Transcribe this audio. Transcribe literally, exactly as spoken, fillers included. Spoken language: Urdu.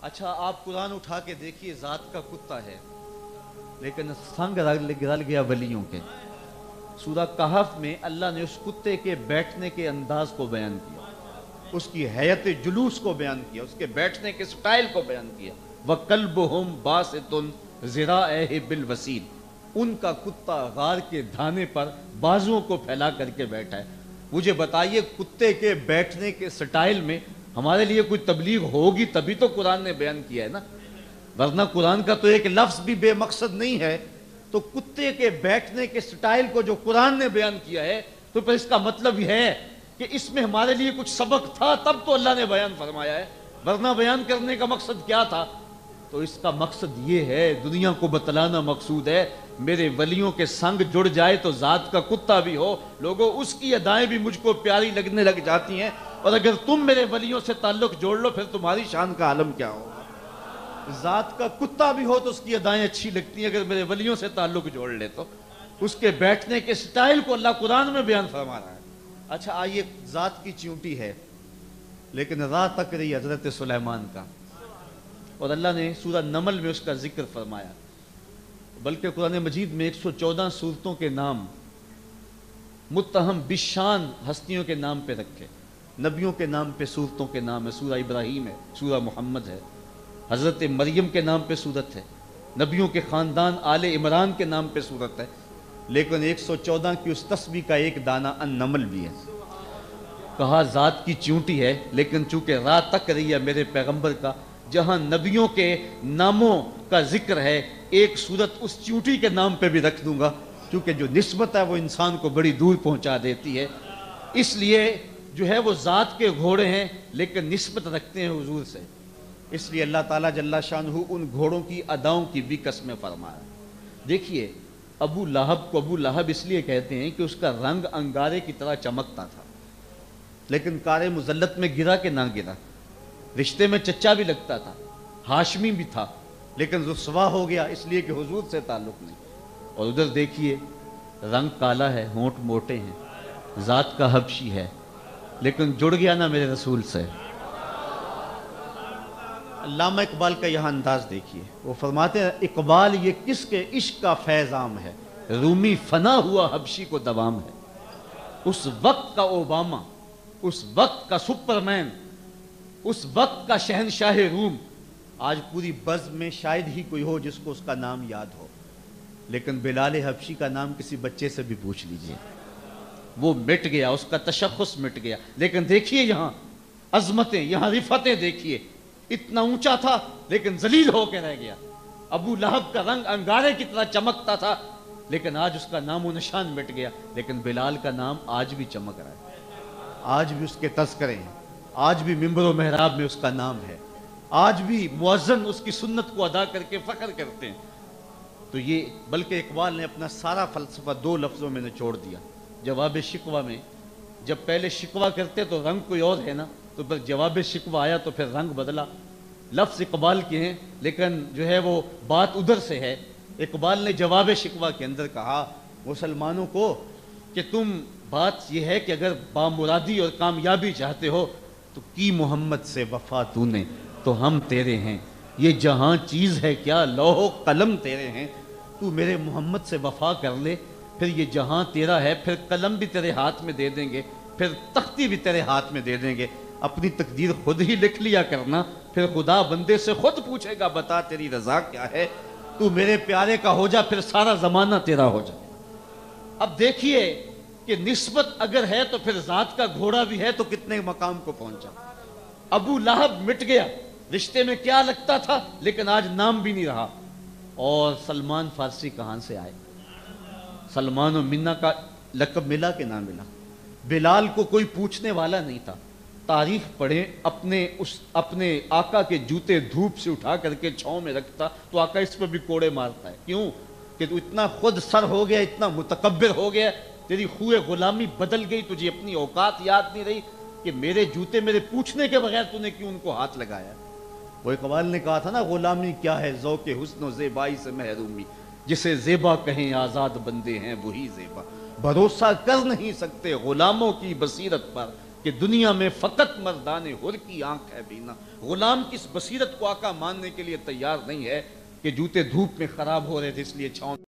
اچھا آپ قرآن اٹھا کے دیکھیے، ذات کا کتا ہے لیکن سنگ رل گیا ولیوں کے۔ سورہ کہف میں اللہ نے اس کتے کے بیٹھنے کے انداز کو بیان کیا، اس کی حیت جلوس کو بیان کیا، اس کے بیٹھنے کے سٹائل کو بیان کیا۔ وَقَلْبُهُمْ بَاسِطٌ ذِرَاعَيْهِ بِالْوَسِيلِ، ان کا کتا غار کے دھانے پر بازوؤں کو پھیلا کر کے بیٹھا ہے۔ مجھے بتائیے کتے کے بیٹھنے کے سٹائل میں ہمارے لیے کوئی تبلیغ ہوگی تبھی تو قرآن نے بیان کیا ہے نا، ورنہ قرآن کا تو ایک لفظ بھی بے مقصد نہیں ہے۔ تو کتے کے بیٹھنے کے سٹائل کو جو قرآن نے بیان کیا ہے تو پھر اس کا مطلب یہ ہے کہ اس میں ہمارے لیے کچھ سبق تھا تب تو اللہ نے بیان فرمایا ہے، ورنہ بیان کرنے کا مقصد کیا تھا؟ تو اس کا مقصد یہ ہے، دنیا کو بتلانا مقصود ہے، میرے ولیوں کے سنگ جڑ جائے تو ذات کا کتا بھی ہو، لوگوں اس کی ادائیں بھی مجھ کو پیاری لگنے لگ جاتی ہیں، اور اگر تم میرے ولیوں سے تعلق جوڑ لو پھر تمہاری شان کا عالم کیا ہوگا۔ ذات کا کتا بھی ہو تو اس کی ادائیں اچھی لگتی ہیں، اگر میرے ولیوں سے تعلق جوڑ لے تو اس کے بیٹھنے کے سٹائل کو اللہ قرآن میں بیان فرما رہا ہے۔ اچھا آئیے، ذات کی چونٹی ہے لیکن راہ تک رہی حضرت سلیمان کا، اور اللہ نے سورہ نمل میں اس کا ذکر فرمایا، بلکہ قرآن مجید میں ایک سو چودہ صورتوں کے نام متہم بشان ہستیوں کے نام پہ رکھے، نبیوں کے نام پہ صورتوں کے نام ہے۔ سورہ ابراہیم ہے، سورہ محمد ہے، حضرت مریم کے نام پہ صورت ہے، نبیوں کے خاندان آل عمران کے نام پہ صورت ہے، لیکن ایک سو چودہ کی اس تسبیح کا ایک دانہ النمل بھی ہے۔ کہا ذات کی چونٹی ہے لیکن چونکہ راہ تک رہی ہے میرے پیغمبر کا، جہاں نبیوں کے ناموں کا ذکر ہے ایک صورت اس چونٹی کے نام پہ بھی رکھ دوں گا، کیونکہ جو نسبت ہے وہ انسان کو بڑی دور پہنچا دیتی ہے۔ اس لیے جو ہے وہ ذات کے گھوڑے ہیں لیکن نسبت رکھتے ہیں حضور سے، اس لیے اللہ تعالیٰ جل شانہ ان گھوڑوں کی اداؤں کی بھی قسمیں فرمایا۔ دیکھیے ابو لہب کو ابو لہب اس لیے کہتے ہیں کہ اس کا رنگ انگارے کی طرح چمکتا تھا، لیکن کار مذلت میں گرا کہ نہ گرا، رشتے میں چچا بھی لگتا تھا، ہاشمی بھی تھا، لیکن رسوا ہو گیا اس لیے کہ حضور سے تعلق نہیں۔ اور ادھر دیکھیے رنگ کالا ہے، ہونٹ موٹے ہیں، ذات کا حبشی ہے، لیکن جڑ گیا نا میرے رسول سے۔ علامہ اقبال کا یہاں انداز دیکھیے، وہ فرماتے ہیں اقبال یہ کس کے عشق کا فیض عام ہے، رومی فنا ہوا حبشی کو دوام ہے۔ اس وقت کا اوباما، اس وقت کا سپرمین، اس وقت کا شہنشاہ روم، آج پوری بزم میں شاید ہی کوئی ہو جس کو اس کا نام یاد ہو، لیکن بلال حبشی کا نام کسی بچے سے بھی پوچھ لیجئے، وہ مٹ گیا، اس کا تشخص مٹ گیا۔ لیکن دیکھیے یہاں عظمتیں، یہاں رفتیں دیکھیے، اتنا اونچا تھا لیکن ذلیل ہو کے رہ گیا۔ ابو لہب کا رنگ انگارے کی طرح چمکتا تھا لیکن آج اس کا نام و نشان مٹ گیا، لیکن بلال کا نام آج بھی چمک رہا ہے، آج بھی اس کے تذکرے ہیں، آج بھی منبر و محراب میں اس کا نام ہے، آج بھی مؤذن اس کی سنت کو ادا کر کے فخر کرتے ہیں۔ تو یہ بلکہ اقبال نے اپنا سارا فلسفہ دو لفظوں میں نچوڑ دیا جواب شکوہ میں۔ جب پہلے شکوہ کرتے تو رنگ کوئی اور ہے نا، تو پھر جواب شکوہ آیا تو پھر رنگ بدلا۔ لفظ اقبال کے ہیں لیکن جو ہے وہ بات ادھر سے ہے۔ اقبال نے جواب شکوہ کے اندر کہا مسلمانوں کو کہ تم، بات یہ ہے کہ اگر بامرادی اور کامیابی چاہتے ہو تو کی محمد سے وفا تو نے تو ہم تیرے ہیں، یہ جہاں چیز ہے کیا لوح و قلم تیرے ہیں، تو میرے محمد سے وفا کر لے، پھر یہ جہاں تیرا ہے، پھر قلم بھی تیرے ہاتھ میں دے دیں گے، پھر تختی بھی تیرے ہاتھ میں دے دیں گے، اپنی تقدیر خود ہی لکھ لیا کرنا، پھر خدا بندے سے خود پوچھے گا بتا تیری رضا کیا ہے، تو میرے پیارے کا ہو جا پھر سارا زمانہ تیرا ہو جائے۔ اب دیکھیے کہ نسبت اگر ہے تو پھر ذات کا گھوڑا بھی ہے تو کتنے مقام کو پہنچا۔ ابو لہب مٹ گیا، رشتے میں کیا لگتا تھا لیکن آج نام بھی نہیں رہا۔ اور سلمان فارسی کہاں سے آئے؟ سلمان و منا کا لقب ملا کہ نہ ملا؟ بلال کو کوئی پوچھنے والا نہیں تھا۔ تاریخ پڑھیں، اپنے اس اپنے آقا کے جوتے دھوپ سے اٹھا کر کے چھاؤں میں رکھتا تو آقا اس پہ بھی کوڑے مارتا ہے، کیوں کہ تو اتنا خود سر ہو گیا، اتنا متکبر ہو گیا، تیری خوئے غلامی بدل گئی، تجھے اپنی اوقات یاد نہیں رہی کہ میرے جوتے میرے پوچھنے کے بغیر تو نے کیوں ان کو ہاتھ لگایا۔ وہ اقبال نے کہا تھا نا غلامی کیا ہے ذوق حسن و زیبائی سے محرومی، جسے زیبا کہیں آزاد بندے ہیں وہی زیبا، بھروسہ کر نہیں سکتے غلاموں کی بصیرت پر، کہ دنیا میں فقط مردان حر کی آنکھ ہے بینا. غلام کی اس بصیرت کو آقا ماننے کے لیے تیار نہیں ہے کہ جوتے دھوپ میں خراب ہو رہے تھے اس لیے چھاؤں